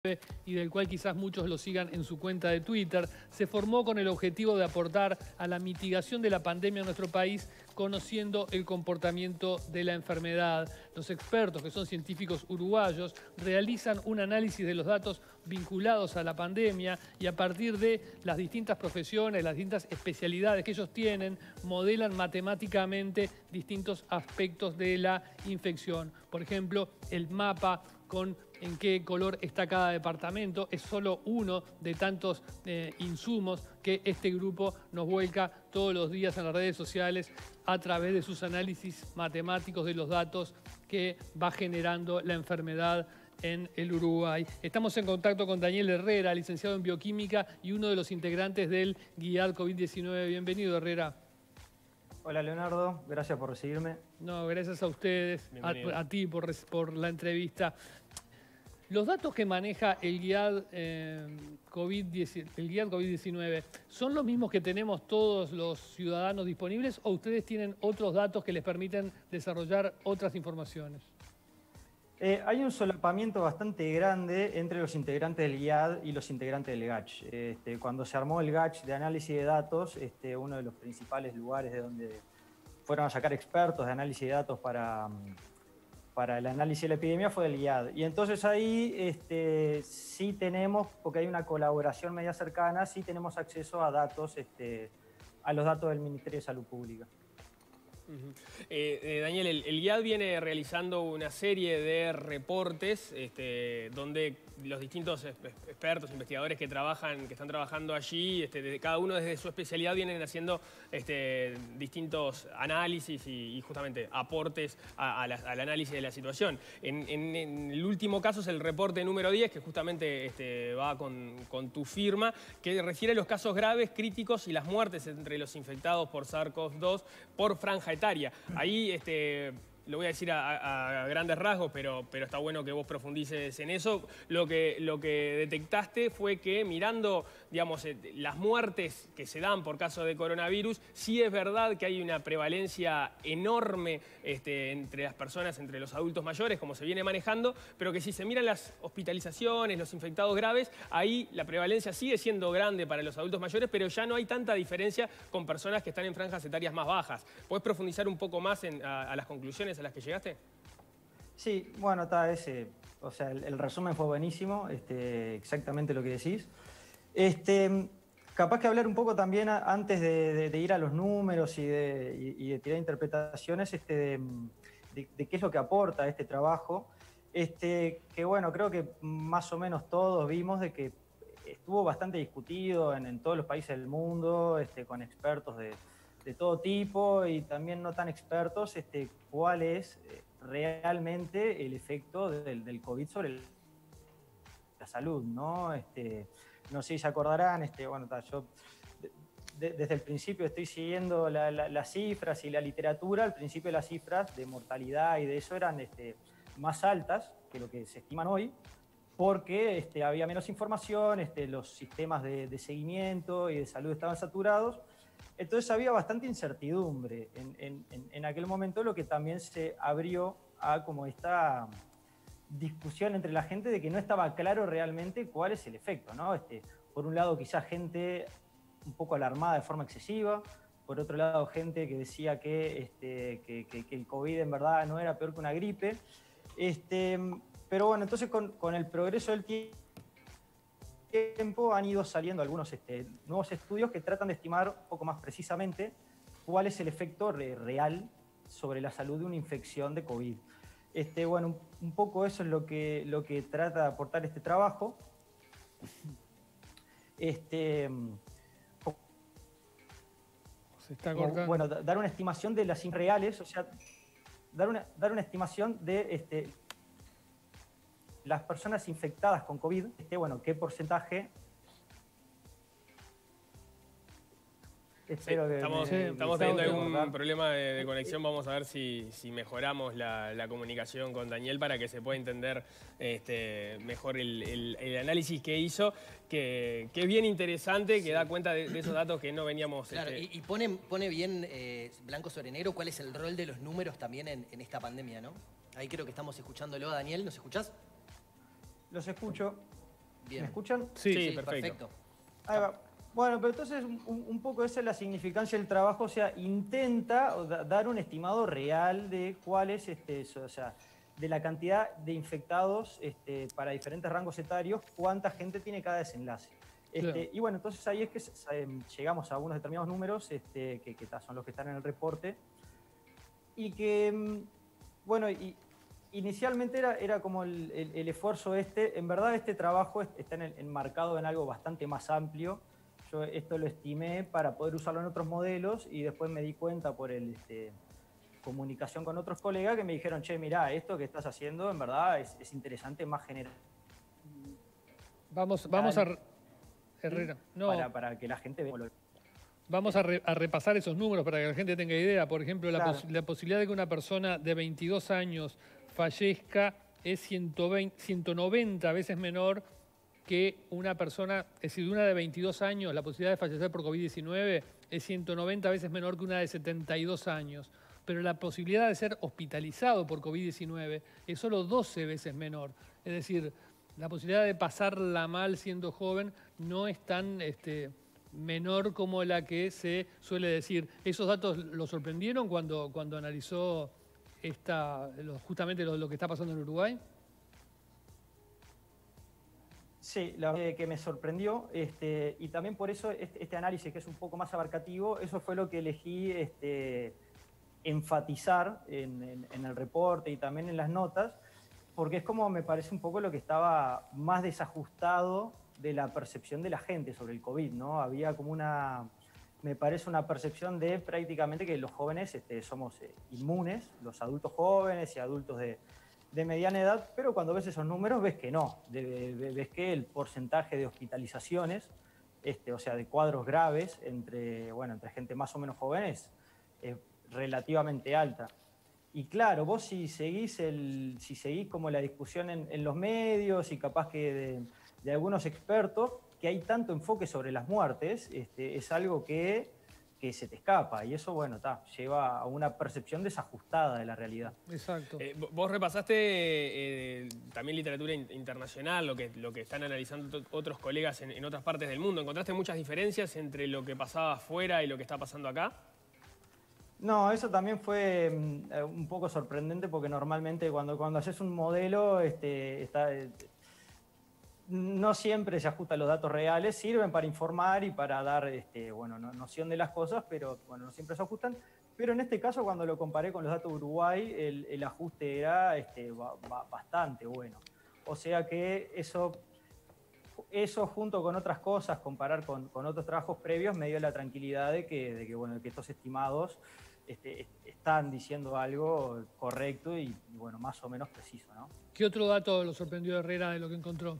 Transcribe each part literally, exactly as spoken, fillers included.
y del cual quizás muchos lo sigan en su cuenta de Twitter, se formó con el objetivo de aportar a la mitigación de la pandemia en nuestro país, conociendo el comportamiento de la enfermedad. Los expertos, que son científicos uruguayos, realizan un análisis de los datos vinculados a la pandemia y a partir de las distintas profesiones, las distintas especialidades que ellos tienen, modelan matemáticamente distintos aspectos de la infección. Por ejemplo, el mapa con en qué color está cada departamento, es solo uno de tantos eh, insumos que este grupo nos vuelca todos los días en las redes sociales a través de sus análisis matemáticos de los datos que va generando la enfermedad en el Uruguay. Estamos en contacto con Daniel Herrera, licenciado en Bioquímica y uno de los integrantes del GIAD COVID diecinueve. Bienvenido, Herrera. Hola, Leonardo. Gracias por recibirme. No, gracias a ustedes, a, a ti por, por la entrevista. Los datos que maneja el GIAD eh, COVID diecinueve, ¿son los mismos que tenemos todos los ciudadanos disponibles o ustedes tienen otros datos que les permiten desarrollar otras informaciones? Eh, hay un solapamiento bastante grande entre los integrantes del GIAD y los integrantes del GACH. Este, cuando se armó el GACH de análisis de datos, este, uno de los principales lugares de donde fueron a sacar expertos de análisis de datos para... para el análisis de la epidemia fue del GIAD. Y entonces ahí este, sí tenemos, porque hay una colaboración media cercana, sí tenemos acceso a datos, este, a los datos del Ministerio de Salud Pública. Uh-huh. eh, eh, Daniel, el, el GIAD viene realizando una serie de reportes este, donde los distintos expertos, investigadores que trabajan, que están trabajando allí, este, de, cada uno desde su especialidad vienen haciendo este, distintos análisis y, y justamente aportes a, a la, al análisis de la situación. En, en, en el último caso es el reporte número diez, que justamente este, va con, con tu firma, que refiere a los casos graves, críticos y las muertes entre los infectados por SARS CoV dos por franja etaria. Ahí este, lo voy a decir a, a grandes rasgos, pero, pero está bueno que vos profundices en eso. Lo que, lo que detectaste fue que mirando, digamos, las muertes que se dan por caso de coronavirus, sí es verdad que hay una prevalencia enorme este, entre las personas, entre los adultos mayores, como se viene manejando, pero que si se miran las hospitalizaciones, los infectados graves, ahí la prevalencia sigue siendo grande para los adultos mayores, pero ya no hay tanta diferencia con personas que están en franjas etarias más bajas. ¿Podés profundizar un poco más en, a, a las conclusiones a las que llegaste? Sí, bueno, está ese, o sea, el, el resumen fue buenísimo, este, exactamente lo que decís. Este, capaz que hablar un poco también a, antes de, de, de ir a los números y de, y, y de tirar interpretaciones este, de, de, de qué es lo que aporta este trabajo. Este, que bueno, creo que más o menos todos vimos de que estuvo bastante discutido en, en todos los países del mundo, este, con expertos de, de todo tipo y también no tan expertos, este, cuál es realmente el efecto del, del COVID sobre la salud, ¿no? Este, no sé si se acordarán, este, bueno, yo de, de, desde el principio estoy siguiendo la, la, las cifras y la literatura. Al principio las cifras de mortalidad y de eso eran este, más altas que lo que se estiman hoy, porque este, había menos información, este, los sistemas de, de seguimiento y de salud estaban saturados. Entonces había bastante incertidumbre en, en, en aquel momento, lo que también se abrió a como esta discusión entre la gente de que no estaba claro realmente cuál es el efecto, ¿no? Este, por un lado quizás gente un poco alarmada de forma excesiva, por otro lado gente que decía que, este, que, que, que el COVID en verdad no era peor que una gripe. Este, pero bueno, entonces con, con el progreso del tiempo tiempo han ido saliendo algunos este, nuevos estudios que tratan de estimar un poco más precisamente cuál es el efecto re real sobre la salud de una infección de COVID. Este, bueno, un, un poco eso es lo que, lo que trata de aportar este trabajo. Este, Se está cortando. Bueno, dar una estimación de las reales, o sea, dar una, dar una estimación de este, las personas infectadas con COVID, este, bueno, qué porcentaje. Espero sí, que estamos, me, estamos me teniendo algún recordar. problema de, de conexión. Vamos a ver si, si mejoramos la, la comunicación con Daniel para que se pueda entender este, mejor el, el, el análisis que hizo, que, que es bien interesante, que sí. da cuenta de, de esos datos que no veníamos... Claro, este... y, y pone, pone bien eh, blanco sobre negro cuál es el rol de los números también en, en esta pandemia, ¿no? Ahí creo que estamos escuchándolo a Daniel. ¿Nos escuchás? Los escucho. Bien. ¿Me escuchan? Sí, Sí, Sí, perfecto. perfecto. Ahí va. Bueno, pero entonces un, un poco esa es la significancia del trabajo, o sea, intenta o da- dar un estimado real de cuál es, este, eso, o sea, de la cantidad de infectados este, para diferentes rangos etarios, cuánta gente tiene cada desenlace. Este, Claro. Y bueno, entonces ahí es que se- se- llegamos a unos determinados números este, que, que ta, son los que están en el reporte y que, mm, bueno, y, inicialmente era, era como el, el- el esfuerzo este, en verdad este trabajo est- está en el- enmarcado en algo bastante más amplio. Yo esto lo estimé para poder usarlo en otros modelos y después me di cuenta por el, este, comunicación con otros colegas que me dijeron, che, mirá, esto que estás haciendo en verdad es, es interesante, más general Vamos, vamos a... Herrera, no, para, para que la gente vea. vamos a, re- a repasar esos números para que la gente tenga idea. Por ejemplo, la, Claro. pos- la posibilidad de que una persona de veintidós años fallezca es ciento veinte, ciento noventa veces menor que una persona, es decir, una de veintidós años, la posibilidad de fallecer por COVID diecinueve es ciento noventa veces menor que una de setenta y dos años. Pero la posibilidad de ser hospitalizado por COVID diecinueve es solo doce veces menor. Es decir, la posibilidad de pasarla mal siendo joven no es tan este, menor como la que se suele decir. ¿Esos datos lo sorprendieron cuando, cuando analizó esta, lo- justamente lo, lo que está pasando en Uruguay? Sí, la verdad que me sorprendió este, y también por eso este, este análisis que es un poco más abarcativo, eso fue lo que elegí este, enfatizar en, en- en el reporte y también en las notas, porque es como me parece un poco lo que estaba más desajustado de la percepción de la gente sobre el COVID, ¿no? Había como una, me parece una percepción de prácticamente que los jóvenes este, somos eh, inmunes, los adultos jóvenes y adultos de, de mediana edad, pero cuando ves esos números ves que no, de- de- ves que el porcentaje de hospitalizaciones, este, o sea, de cuadros graves entre, bueno, entre gente más o menos joven es, es relativamente alta. Y claro, vos si seguís, el, si seguís como la discusión en, en los medios y capaz que de, de algunos expertos, que hay tanto enfoque sobre las muertes, este, es algo que, que se te escapa. Y eso, bueno, ta, lleva a una percepción desajustada de la realidad. Exacto. Eh, vo- vos repasaste eh, también literatura in- internacional, lo que, lo que están analizando to- otros colegas en, en otras partes del mundo. ¿Encontraste muchas diferencias entre lo que pasaba afuera y lo que está pasando acá? No, eso también fue mm, eh, un poco sorprendente porque normalmente cuando, cuando haces un modelo, este, está, eh, no siempre se ajusta a los datos reales, sirven para informar y para dar este, bueno, no- noción de las cosas, pero bueno, no siempre se ajustan. Pero en este caso, cuando lo comparé con los datos de Uruguay, el, el ajuste era este, ba- ba- bastante bueno. O sea que eso, eso junto con otras cosas, comparar con, con otros trabajos previos, me dio la tranquilidad de que, de que, bueno, que estos estimados este, est- están diciendo algo correcto y, y, bueno, más o menos preciso, ¿no? ¿Qué otro dato lo sorprendió Herrera de lo que encontró?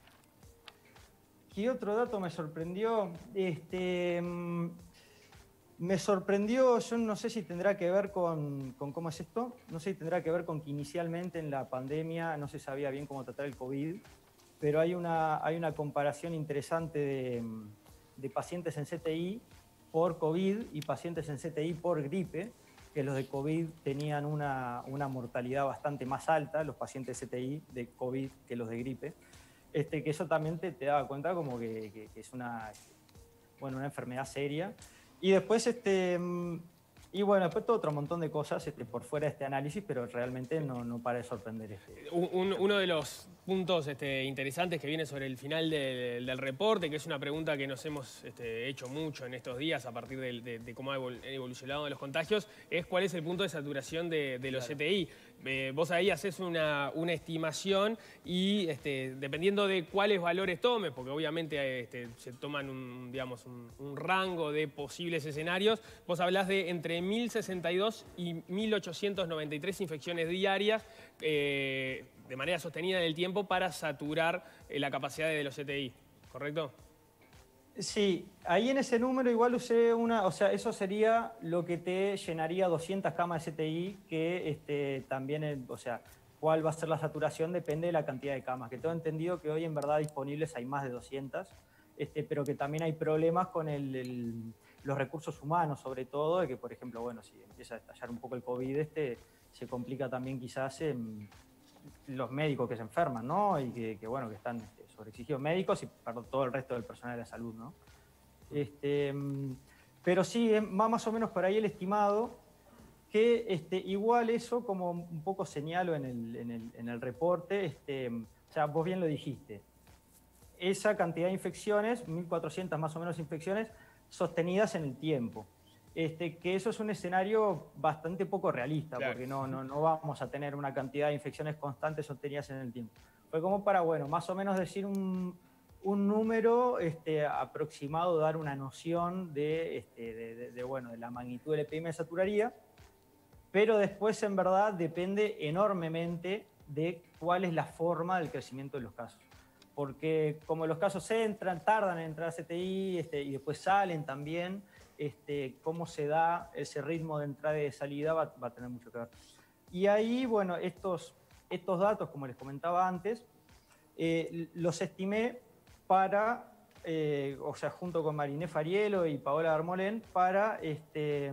¿Qué otro dato me sorprendió? Este, mm, me sorprendió, yo no sé si tendrá que ver con, con cómo es esto, no sé si tendrá que ver con que inicialmente en la pandemia no se sabía bien cómo tratar el COVID, pero hay una, hay una comparación interesante de, mm, de pacientes en C T I por COVID y pacientes en C T I por gripe, que los de COVID tenían una, una mortalidad bastante más alta, los pacientes de C T I de COVID que los de gripe. Este, que eso también te, te daba cuenta como que, que- que es una, bueno, una enfermedad seria. Y después, este, mm, y bueno, después todo otro montón de cosas este, por fuera de este análisis, pero realmente no, no para de sorprender. Este. Un- un- uno de los puntos este, interesantes que viene sobre el final del, del reporte, que es una pregunta que nos hemos este, hecho mucho en estos días a partir del- de, de cómo ha evol- evolucionado los contagios, es cuál es el punto de saturación de, de los Claro. C T I. Eh, vos ahí haces una, una estimación y este, dependiendo de cuáles valores tomes, porque obviamente este, se toman un, digamos, un, un rango de posibles escenarios, vos hablás de entre mil sesenta y dos y mil ochocientos noventa y tres infecciones diarias eh, de manera sostenida en el tiempo para saturar eh, la capacidad de los C T I, ¿correcto? Sí, ahí en ese número igual usé una, o sea, eso sería lo que te llenaría doscientas camas de C T I, que este, también, el- o sea, cuál va a ser la saturación depende de la cantidad de camas, que tengo entendido que hoy en verdad disponibles hay más de doscientas, este, pero que también hay problemas con el, el- los recursos humanos, sobre todo, de que, por ejemplo, bueno, si empieza a estallar un poco el COVID, este, se complica también quizás en los médicos que se enferman, ¿no? Y que, que, bueno, que están este, sobreexigidos, médicos y para todo el resto del personal de la salud, ¿no? Este, pero sí, va más o menos por ahí el estimado, que este, igual eso, como un poco señalo en el, en el, en el reporte, este, o sea, vos bien lo dijiste, esa cantidad de infecciones, mil cuatrocientas más o menos infecciones, sostenidas en el tiempo. Este, que eso es un escenario bastante poco realista, claro, porque no, no, no vamos a tener una cantidad de infecciones constantes sostenidas en el tiempo. Fue como para, bueno, más o menos decir un, un número este, aproximado, dar una noción de, este, de, de, de, bueno, de la magnitud de la epidemia de saturaría, pero después en verdad depende enormemente de cuál es la forma del crecimiento de los casos. Porque como los casos entran, tardan en entrar a C T I este, y después salen también, este, cómo se da ese ritmo de entrada y de salida va, va a tener mucho que ver. Y ahí, bueno, estos, estos datos, como les comentaba antes, eh, los estimé para, eh, o sea, junto con Mariné Farielo y Paola Darmolén, para este,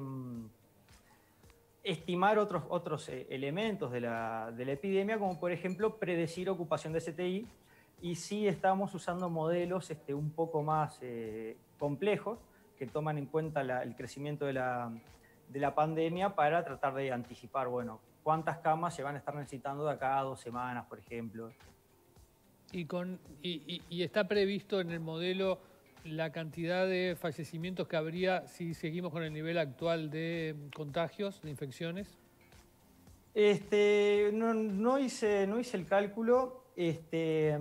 estimar otros, otros eh, elementos de la, de la epidemia, como por ejemplo predecir ocupación de C T I, y sí estamos usando modelos este, un poco más eh, complejos, que toman en cuenta la, el crecimiento de la, de la pandemia para tratar de anticipar, bueno, cuántas camas se van a estar necesitando de acá a dos semanas, por ejemplo. Y, con, y, y, y está previsto en el modelo la cantidad de fallecimientos que habría si seguimos con el nivel actual de contagios, de infecciones. Este, no, no, hice, no hice el cálculo. Este,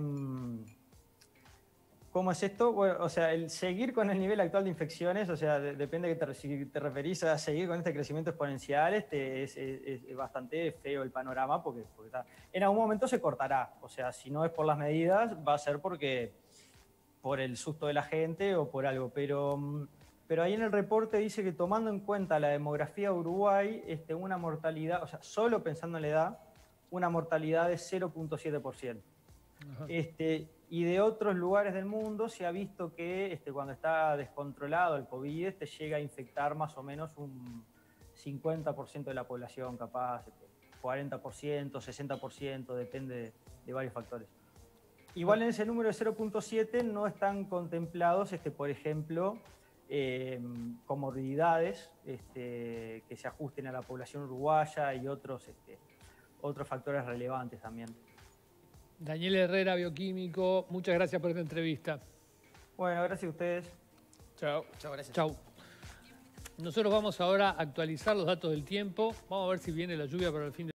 ¿Cómo es esto? Bueno, o sea, el seguir con el nivel actual de infecciones, o sea, de, depende de que te, si te referís a seguir con este crecimiento exponencial, este, es, es, es bastante feo el panorama, porque, porque está, en algún momento se cortará. O sea, si no es por las medidas, va a ser porque por el susto de la gente o por algo. Pero, pero ahí en el reporte dice que tomando en cuenta la demografía de Uruguay, este, una mortalidad, o sea, solo pensando en la edad, una mortalidad de cero punto siete por ciento. Este, y de otros lugares del mundo se ha visto que este, cuando está descontrolado el COVID este, llega a infectar más o menos un cincuenta por ciento de la población, capaz, este, cuarenta por ciento, sesenta por ciento, depende de, de varios factores. Igual en ese número de cero punto siete no están contemplados, este, por ejemplo, eh, comorbilidades este, que se ajusten a la población uruguaya y otros, este, otros factores relevantes también. Daniel Herrera, bioquímico, muchas gracias por esta entrevista. Bueno, gracias a ustedes. Chao. Chao, gracias. Chao. Nosotros vamos ahora a actualizar los datos del tiempo. Vamos a ver si viene la lluvia para el fin de